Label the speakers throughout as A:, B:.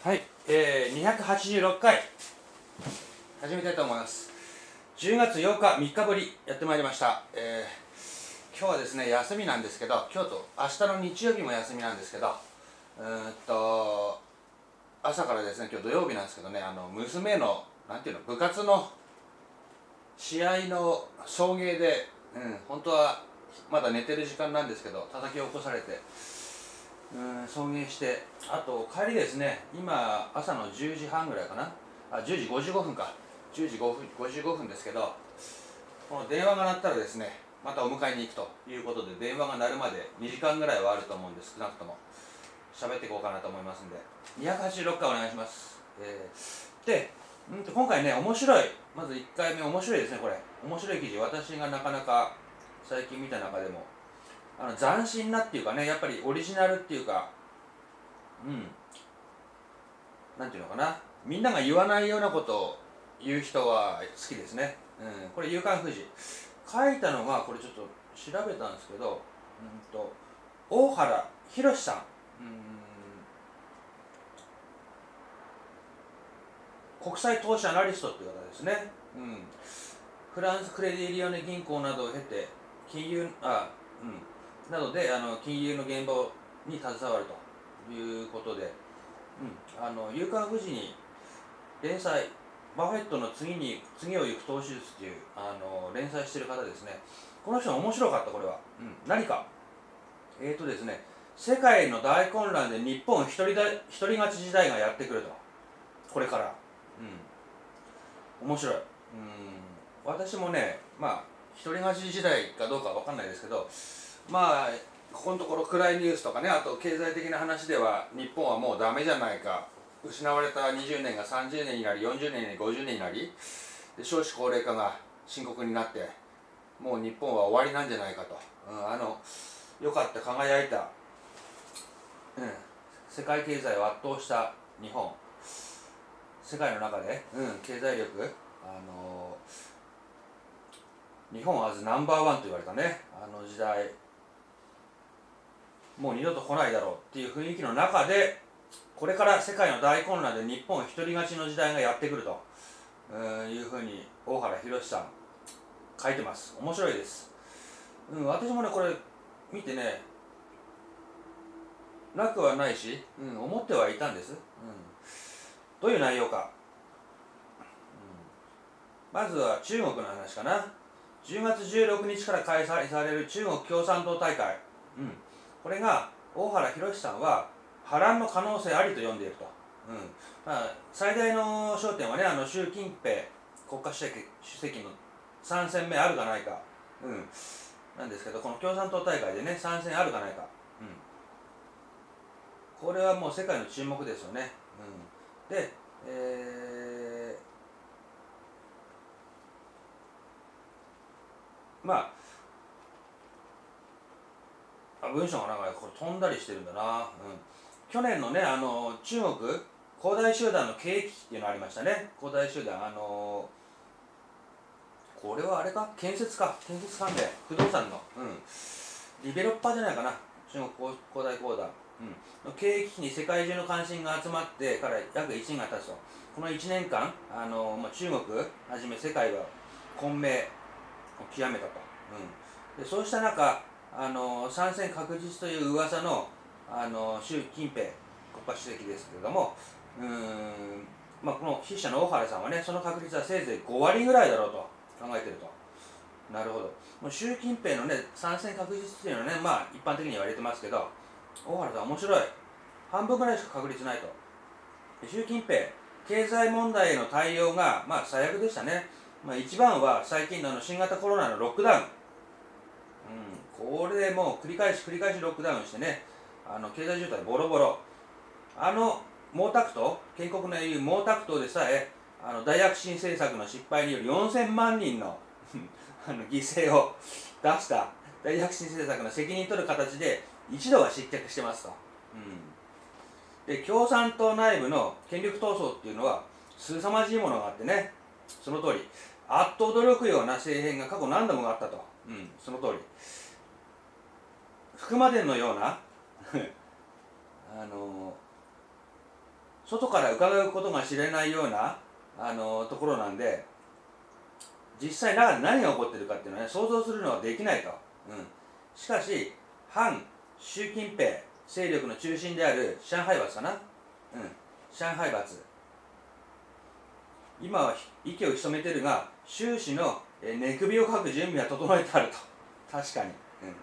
A: はい、286回始めたいと思います。10月8日3日ぶりやってまいりました。今日はですね休みなんですけど、今日と明日の日曜日も休みなんですけど、朝からですね、今日土曜日なんですけどね、娘のなんていうの部活の試合の送迎で、本当はまだ寝てる時間なんですけど叩き起こされて。送迎して、あと帰りですね、今朝の10時半ぐらいかな、10時55分か、10時55分ですけど、この電話が鳴ったらですね、またお迎えに行くということで、電話が鳴るまで2時間ぐらいはあると思うんです。少なくとも喋っていこうかなと思いますんで、286回お願いします。で、今回ね、面白い、まず1回目面白いですね。これ面白い記事、私がなかなか最近見た中でも斬新なっていうかね、やっぱりオリジナルっていうか、なんていうのかな、みんなが言わないようなことを言う人は好きですね。これ「夕刊フジ」書いたのが、これちょっと調べたんですけど、大原宏さん、国際投資アナリストっていう方ですね。フランスクレディ・リオネ銀行などを経て金融などで金融の現場に携わるということで、夕刊フジに連載、バフェットの次を行く投資術っていう連載してる方ですね。この人は面白かった。これは、何かですね、世界の大混乱で日本一人勝ち時代がやってくると。これから、面白い。私もね、一人勝ち時代かどうかは分かんないですけど、ここのところ暗いニュースとかね、あと経済的な話では日本はもうダメじゃないか、失われた20年が30年になり、40年になり、50年になり、で少子高齢化が深刻になって、もう日本は終わりなんじゃないかと、よかった輝いた、世界経済を圧倒した日本、世界の中で、経済力、日本アズナンバーワンと言われたね、時代、もう二度と来ないだろうっていう雰囲気の中で、これから世界の大混乱で日本一人勝ちの時代がやってくるというふうに大原宏さん書いてます。面白いです。私もねこれ見てね、なくはないし、思ってはいたんです。どういう内容か、まずは中国の話かな。10月16日から開催される中国共産党大会、これが大原宏さんは波乱の可能性ありと読んでいると。最大の焦点はね、習近平国家主席の参戦目あるかないか、なんですけど、この共産党大会でね参戦あるかないか、これはもう世界の注目ですよね。で、文章が長い、これ飛んだりしてるんだな。去年のね、中国恒大集団の経営危機っていうのがありましたね。恒大集団、これはあれか、建設関連、不動産の、ディベロッパーじゃないかな、中国恒大集団、の経営危機に世界中の関心が集まってから約1年が経つと。この1年間、中国はじめ世界は混迷を極めたと。でそうした中、参戦確実という噂の習近平国家主席ですけれども、この筆者の大原さんはね、その確率はせいぜい5割ぐらいだろうと考えていると。なるほど。もう習近平のね参戦確実っていうのはね、一般的に言われてますけど、大原さん面白い。半分ぐらいしか確率ないと。習近平経済問題への対応が最悪でしたね。一番は最近の新型コロナのロックダウン、これでもう繰り返しロックダウンしてね、経済渋滞ボロボロ。毛沢東、建国の英雄毛沢東でさえ大躍進政策の失敗により4000万人の犠牲を出した大躍進政策の責任取る形で一度は失脚してますと。で共産党内部の権力闘争っていうのは凄まじいものがあってね、その通りあっと驚くような政変が過去何度もあったと。その通り福間伝のような外から伺うことが知れないようなところなんで、実際中で何が起こってるかっていうのはね、想像するのはできないと。しかし反習近平勢力の中心である上海閥かな、上海閥、今は息を潜めてるが、習氏の寝首をかく準備は整えてあると。確かに。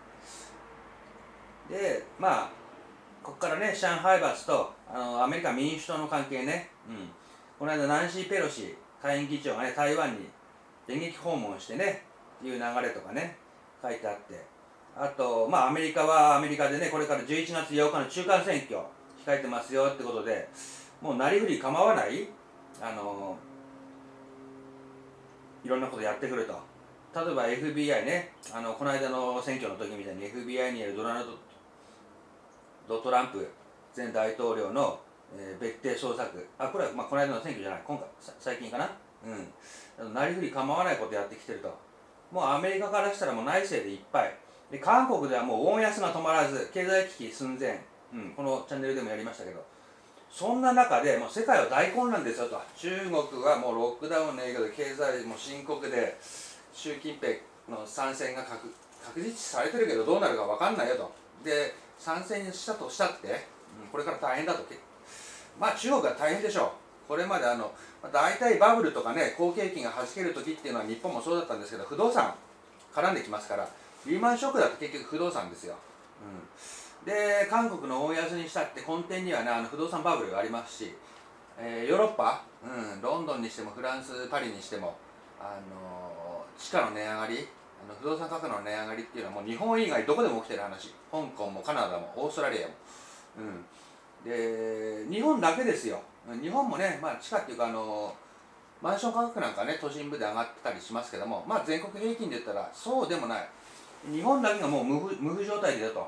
A: で、まあここからね、上海閥とアメリカ民主党の関係ね、この間ナンシー・ペロシ下院議長がね、台湾に電撃訪問してねっていう流れとかね書いてあって、あとまあアメリカはアメリカでね、これから11月8日の中間選挙控えてますよってことで、もうなりふり構わないいろんなことやってくると。例えば FBI ね、この間の選挙の時みたいに FBI によるドナルド・トランプ前大統領の、別邸捜索、これは、この間の選挙じゃない、今回最近かな、なりふり構わないことやってきてると。もうアメリカからしたらもう内政でいっぱいで、韓国ではもうウォン安が止まらず経済危機寸前、このチャンネルでもやりましたけど、そんな中でもう世界は大混乱ですよと。中国はもうロックダウンの影響で経済も深刻で、習近平の参戦が確実視されてるけどどうなるか分かんないよと。で参戦したとしたって、これから大変だと。まあ中国は大変でしょう。これまで大体バブルとかね、好景気がはじける時っていうのは日本もそうだったんですけど、不動産絡んできますから、リーマンショックだと結局不動産ですよ。で韓国の大安にしたって根底にはね、不動産バブルがありますし、ヨーロッパ、ロンドンにしてもフランスパリにしても地価の値上がり、不動産価格の値上がりっていうのはもう日本以外どこでも起きてる話。香港もカナダもオーストラリアも、で日本だけですよ。日本もね、地価っていうかマンション価格なんかね、都心部で上がってたりしますけども、全国平均で言ったらそうでもない。日本だけがもう無風状態でだと。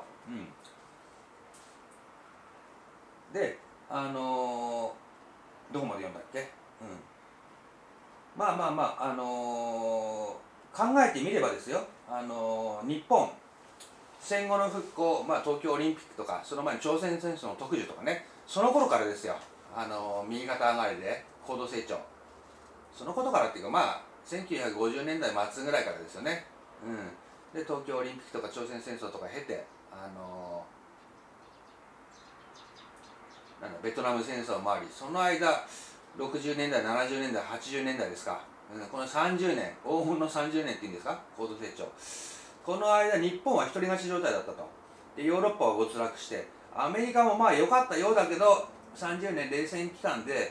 A: でどこまで読んだっけ。考えてみればですよ、日本戦後の復興、東京オリンピックとかその前に朝鮮戦争の特需とかね、その頃からですよ。右肩上がりで高度成長、そのことからっていうか1950年代末ぐらいからですよね。で東京オリンピックとか朝鮮戦争とか経てベトナム戦争もあり、その間60年代70年代80年代ですか、この30年、黄金の30年っていうんですか、高度成長、この間日本は一人勝ち状態だったと。でヨーロッパは没落して、アメリカも良かったようだけど30年冷戦期間で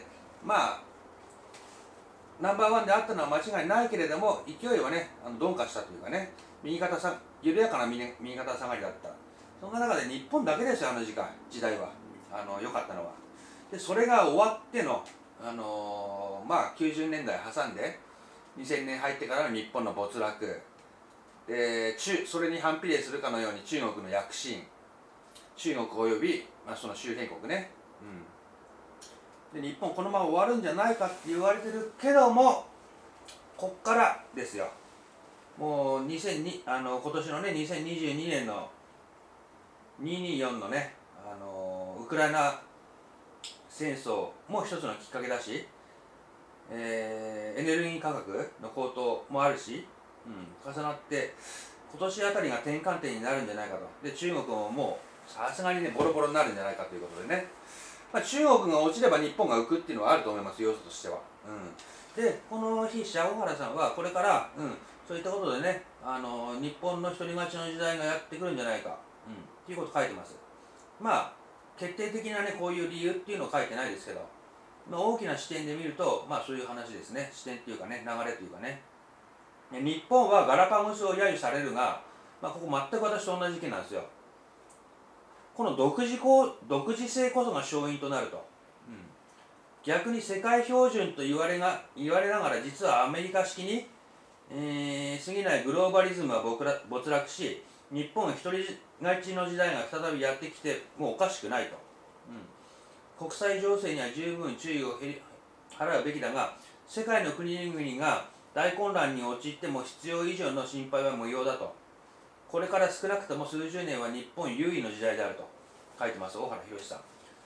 A: ナンバーワンであったのは間違いないけれども、勢いはね鈍化したというかね、緩やかな右肩下がりだった。そんな中で日本だけですよ、時代は良かったのは。でそれが終わっての、90年代挟んで2000年入ってからの日本の没落で、それに反比例するかのように中国の躍進、中国および、その周辺国ね、で日本このまま終わるんじゃないかって言われてるけども、こっからですよ。もう今年のね2022年の224のねウクライナ戦争も一つのきっかけだし、エネルギー価格の高騰もあるし、重なって今年あたりが転換点になるんじゃないかと。で中国ももうさすがにねボロボロになるんじゃないかということでね、中国が落ちれば日本が浮くっていうのはあると思います、要素としては。でこの筆者小原さんはこれから、そういったことでね日本の一人勝ちの時代がやってくるんじゃないか、っていうことを書いてます。決定的なねこういう理由っていうのを書いてないですけど、大きな視点で見るとそういう話ですね。視点っていうかね、流れというかね。日本はガラパゴスを揶揄されるが、ここ全く私と同じ意見なんですよ。この独自性こそが勝因となると。逆に世界標準と言われながら、実はアメリカ式に、過ぎないグローバリズムは没落し、日本一人勝ちの時代が再びやってきてもおかしくないと。国際情勢には十分注意を払うべきだが、世界の国々が大混乱に陥っても必要以上の心配は無用だと。これから少なくとも数十年は日本優位の時代であると書いてます、小原博さん。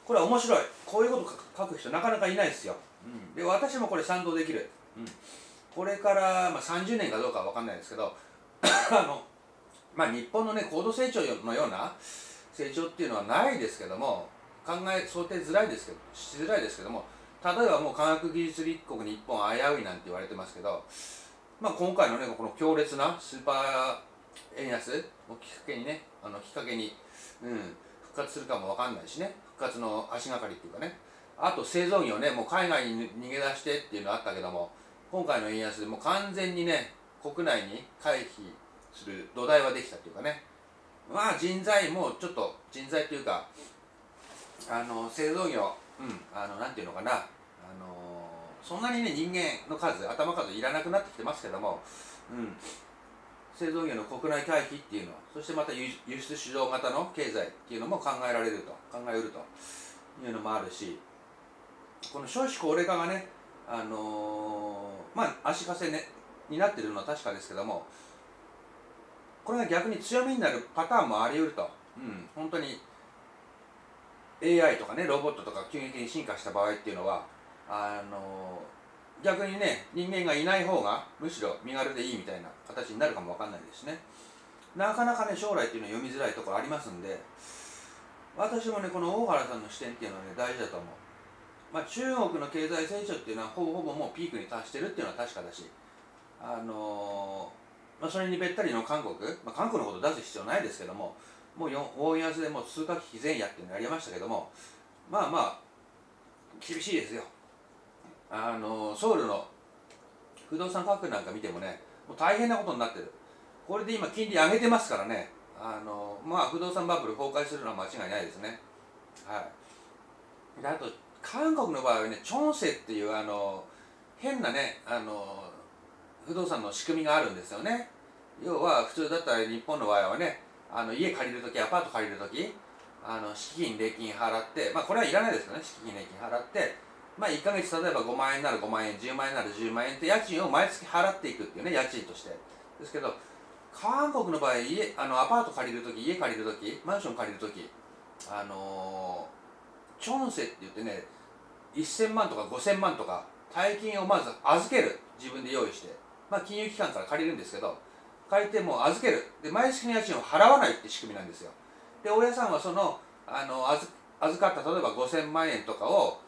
A: これは面白い。こういうこと書く人なかなかいないですよ。で私もこれ賛同できる。これから、30年かどうかは分かんないですけど日本のね高度成長のような成長っていうのはないですけども、想定づらいですけどしづらいですけども、例えばもう科学技術立国日本危ういなんて言われてますけど、今回のねこの強烈なスーパー円安をきっかけにね復活するかも分かんないしね、復活の足がかりっていうかね、あと製造業ね、もう海外に逃げ出してっていうのはあったけども、今回の円安でもう完全にね国内に回避する土台はできたっていうかね、人材もちょっと人材というか製造業なんていうのかな、そんなにね人間の頭数いらなくなってきてますけども、製造業の国内回帰っていうのは、そしてまた輸出主導型の経済っていうのも考えうるというのもあるし、この少子高齢化がね足かせ、ね、になっているのは確かですけども、これが逆に強みになるパターンもあり得ると、本当に AI とかねロボットとか急激に進化した場合っていうのは逆にね人間がいない方がむしろ身軽でいいみたいな形になるかもわかんないですしね、なかなかね将来っていうのは読みづらいところありますんで、私もねこの大原さんの視点っていうのはね大事だと思う。中国の経済成長っていうのはほぼもうピークに達してるっていうのは確かだし、それにべったりの韓国、韓国のこと出す必要ないですけども、もう大安でもう通貨危機前夜っていうのやりましたけども、厳しいですよ。ソウルの不動産価格なんか見てもね、もう大変なことになってる。これで今金利上げてますからね、不動産バブル崩壊するのは間違いないですね。であと韓国の場合はね、チョンセっていう変なね不動産の仕組みがあるんですよね。要は普通だったら日本の場合はね、家借りるとき、アパート借りるとき、敷金礼金払って、これはいらないですけどね、敷金礼金払って、1ヶ月例えば5万円なら5万円、10万円なら10万円って家賃を毎月払っていくっていうね、家賃としてですけど、韓国の場合アパート借りるとき、家借りるとき、マンション借りるとき、チョンセって言ってね、1000万とか5000万とか大金をまず預ける、自分で用意して、金融機関から借りるんですけど、借りてもう預けるで、毎月の家賃を払わないって仕組みなんですよ。で大家さんはその預かった例えば5000万円とかを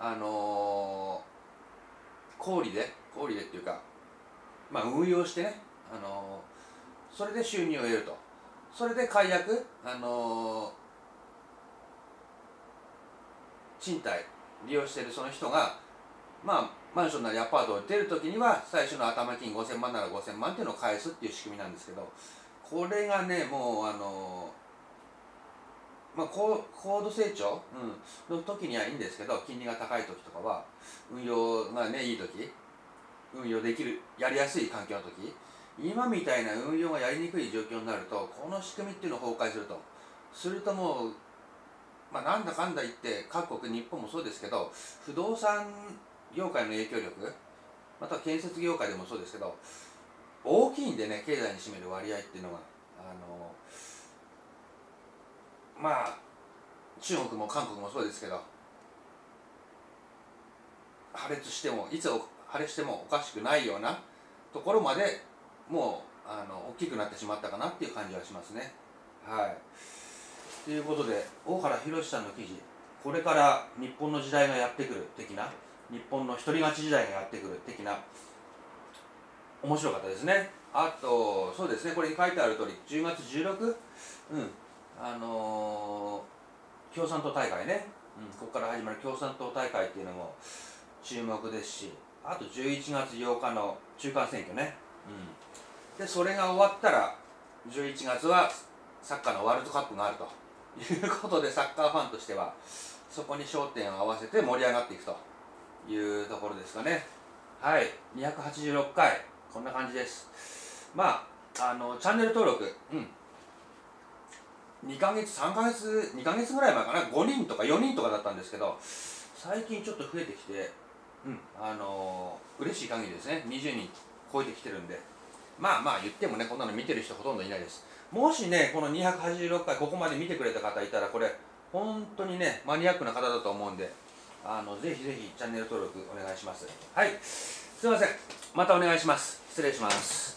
A: 小売でっていうか、運用してね、それで収入を得ると。それで解約賃貸利用しているその人がマンションなりアパートを出るときには最初の頭金5000万なら5000万っていうのを返すっていう仕組みなんですけど、これがねもう高度成長、の時にはいいんですけど、金利が高い時とかは運用がねいい時、運用できるやりやすい環境の時、今みたいな運用がやりにくい状況になると、この仕組みっていうのを崩壊するともうなんだかんだ言って各国、日本もそうですけど、不動産業界の影響力、または建設業界でもそうですけど大きいんでね、経済に占める割合っていうのが中国も韓国もそうですけど、破裂してもいつ破裂してもおかしくないようなところまでもう大きくなってしまったかなっていう感じはしますね。ということで大原宏さんの記事、これから日本の時代がやってくる的な、日本の一人勝ち時代がやってくる的な、面白かったですね。あとそうですね、これに書いてある通り10月16、共産党大会ね、ここから始まる共産党大会っていうのも注目ですし、あと11月8日の中間選挙ね、でそれが終わったら11月はサッカーのワールドカップがあるということで、サッカーファンとしてはそこに焦点を合わせて盛り上がっていくというところですかね。286回こんな感じです。チャンネル登録、2ヶ月ぐらい前かな、5人とか4人とかだったんですけど、最近ちょっと増えてきて、嬉しい限りですね。20人超えてきてるんで、言ってもね、こんなの見てる人ほとんどいないです。もしねこの286回ここまで見てくれた方いたら、これ本当にねマニアックな方だと思うんで、ぜひぜひチャンネル登録お願いします。はい、すいません、またお願いします。失礼します。